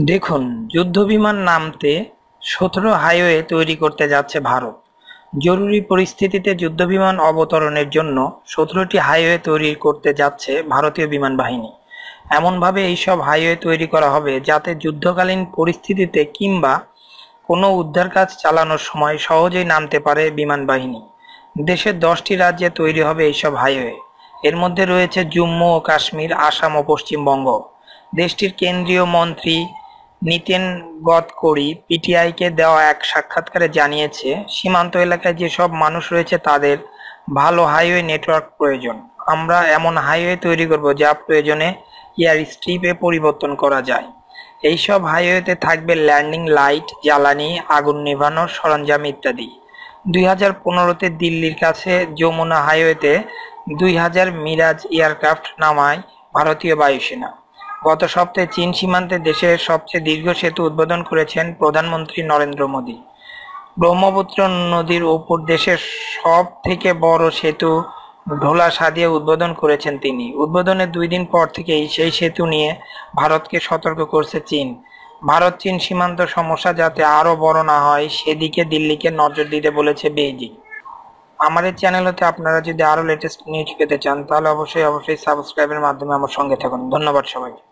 দেখুন, যুদ্ধবিমান নামতে ১৭ হাইওয়ে তৈরি করতে যাচ্ছে ভারত। জরুরি পরিস্থিতিতে যুদ্ধবিমান অবতরণের জন্য ১৭টি হাইওয়ে তৈরি করতে যাচ্ছে ভারতীয় বিমান বাহিনী। এমনভাবে এইসব হাইওয়ে তৈরি করা হবে যাতে যুদ্ধকালীন পরিস্থিতিতে কিংবা কোনো উদ্ধার কাজ চালানোর সময় সহজেই নামতে পারে বিমান বাহিনী। দেশের ১০টি রাজ্যে তৈরি হবে এইসব হাইওয়ে। এর মধ্যে রয়েছে জম্মু ও কাশ্মীর, আসাম ও পশ্চিমবঙ্গ। দেশটির কেন্দ্রীয় মন্ত্রী নিতিন গডকরি পিটিআইকে দেওয়া এক সাক্ষাৎকারে জানিয়েছে, সীমান্ত এলাকায় যেসব মানুষ রয়েছে তাদের ভালো হাইওয়ে নেটওয়ার্ক প্রয়োজন। আমরা এমন হাইওয়ে তৈরি করব যা প্রয়োজনে এয়ার স্ট্রিপে পরিবর্তন করা যায়। এইসব হাইওয়েতে থাকবে ল্যান্ডিং লাইট, জ্বালানি, আগুন নেভানোর সরঞ্জাম ইত্যাদি। ২০১৫তে দিল্লির কাছে যমুনা হাইওয়েতে ২০০০ মিরাজ এয়ারক্রাফট নামায় ভারতীয় বায়ুসেনা। গত সপ্তাহে চীন সীমান্তে দেশের সবচেয়ে দীর্ঘ সেতু উদ্বোধন করেছেন প্রধানমন্ত্রী নরেন্দ্র মোদী। ব্রহ্মপুত্র নদীর ওপর দেশের সব থেকে বড় সেতু ঢোলা সাদিয়ে উদ্বোধন করেছেন তিনি। উদ্বোধনের ২ দিন পর থেকেই সেই সেতু নিয়ে ভারতকে সতর্ক করছে চীন। ভারত চীন সীমান্ত সমস্যা যাতে আরো বড় না হয় সেদিকে দিল্লিকে নজর দিতে বলেছে বেইজিং। আমার এই চ্যানেল হতে আপনারা যদি আরো লেটেস্ট নিউজ পেতে চান তাহলে অবশ্যই সাবস্ক্রাইবের মাধ্যমে আমার সঙ্গে থাকুন। ধন্যবাদ সবাইকে।